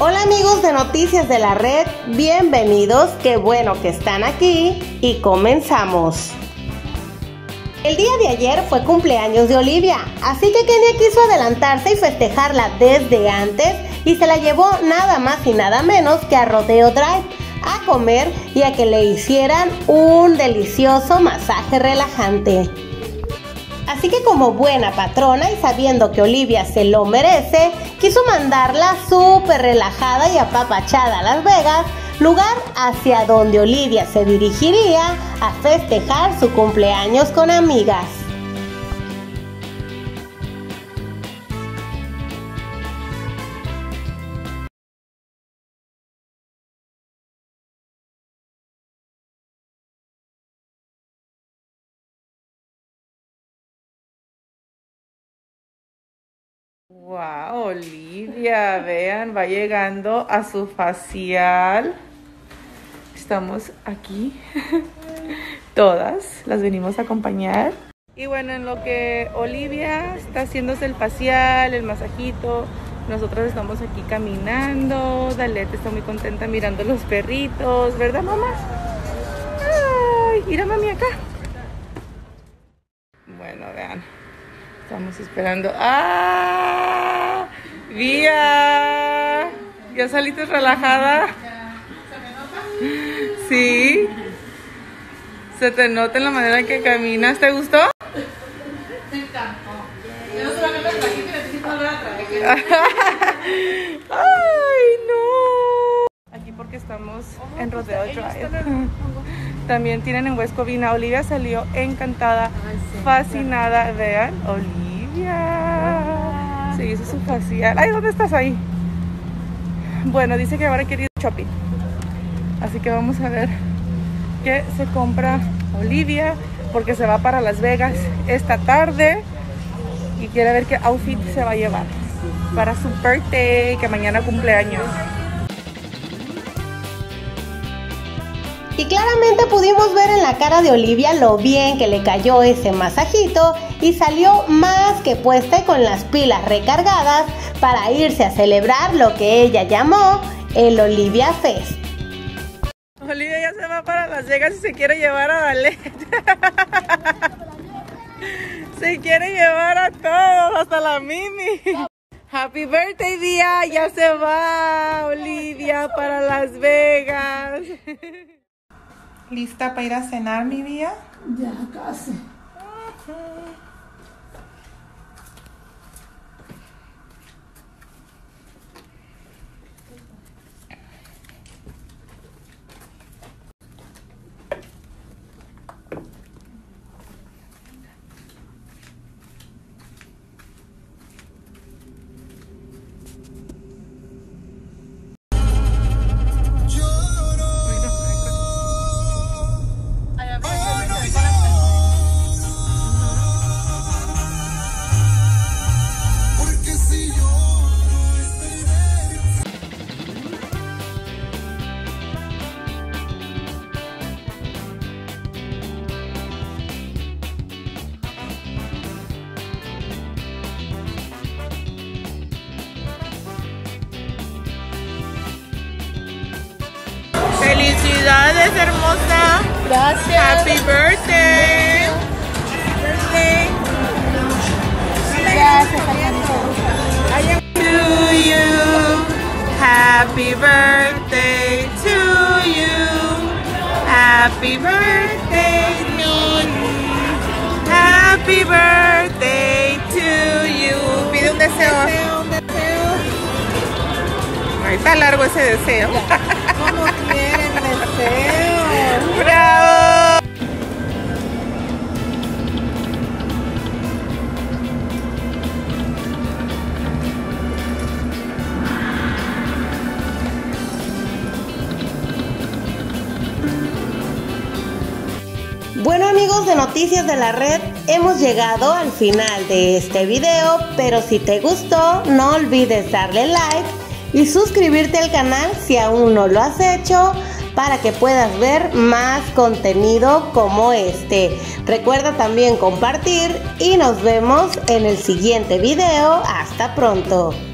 Hola amigos de Noticias de la Red, bienvenidos, qué bueno que están aquí y comenzamos. El día de ayer fue cumpleaños de Olivia, así que Kenia quiso adelantarse y festejarla desde antes y se la llevó nada más y nada menos que a Rodeo Drive a comer y a que le hicieran un delicioso masaje relajante. Así que como buena patrona y sabiendo que Olivia se lo merece, quiso mandarla súper relajada y apapachada a Las Vegas, lugar hacia donde Olivia se dirigiría a festejar su cumpleaños con amigas. Wow, Olivia, vean, va llegando a su facial. Estamos aquí, todas, las venimos a acompañar. Y bueno, en lo que Olivia está haciéndose el facial, el masajito, nosotros estamos aquí caminando. Dalette está muy contenta mirando los perritos, ¿verdad, mamá? Ay, mira mami acá. Bueno, vean. Estamos esperando. ¡Ah! ¡Vía! ¿Ya saliste relajada? ¿Se me nota? Sí. Se te nota en la manera en que caminas. ¿Te gustó? Me encantó. Yo no solamente la aquí que necesito volver a traer. ¡Ay, no! Aquí porque estamos en Rodeo Drive. También tienen en West Covina. Olivia salió encantada, fascinada. Vean, Olivia se hizo su facial. Ay, ¿dónde estás ahí? Bueno, dice que ahora quiere ir shopping. Así que vamos a ver qué se compra Olivia, porque se va para Las Vegas esta tarde y quiere ver qué outfit se va a llevar para su birthday, que mañana cumpleaños. Y claramente pudimos ver en la cara de Olivia lo bien que le cayó ese masajito y salió más que puesta y con las pilas recargadas para irse a celebrar lo que ella llamó el Olivia Fest. Olivia ya se va para Las Vegas y se quiere llevar a Dalette. Se quiere llevar a todos, hasta la Mimi. Happy birthday, Día. Ya se va Olivia para Las Vegas. ¿Lista para ir a cenar, mi Vía? Ya, casi. Felicidades, hermosa. Gracias. Happy birthday. Happy birthday. Gracias, To you. Happy birthday to you. Happy birthday, Mimi. Happy birthday to you. Pide un deseo. Un deseo. Ahí está largo ese deseo. ¿Cómo quieren deseo? ¡Bravo! Bueno amigos de Noticias de la Red, hemos llegado al final de este video, pero si te gustó no olvides darle like y suscribirte al canal si aún no lo has hecho para que puedas ver más contenido como este. Recuerda también compartir y nos vemos en el siguiente video. Hasta pronto.